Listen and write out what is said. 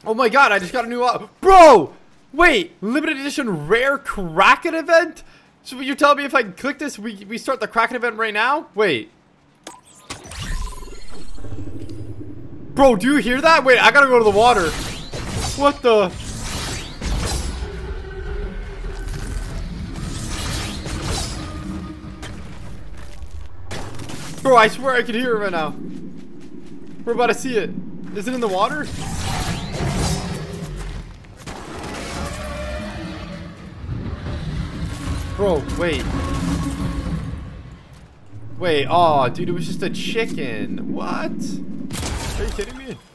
Oh my god, I just got a new bro! Wait, limited edition rare Kraken event? So you're telling me if I click this, we start the Kraken event right now? Wait. Bro, do you hear that? Wait, I gotta go to the water. What the? Bro, I swear I can hear it right now. We're about to see it. Is it in the water? Bro, wait. Wait, oh, dude, it was just a chicken. What? Are you kidding me?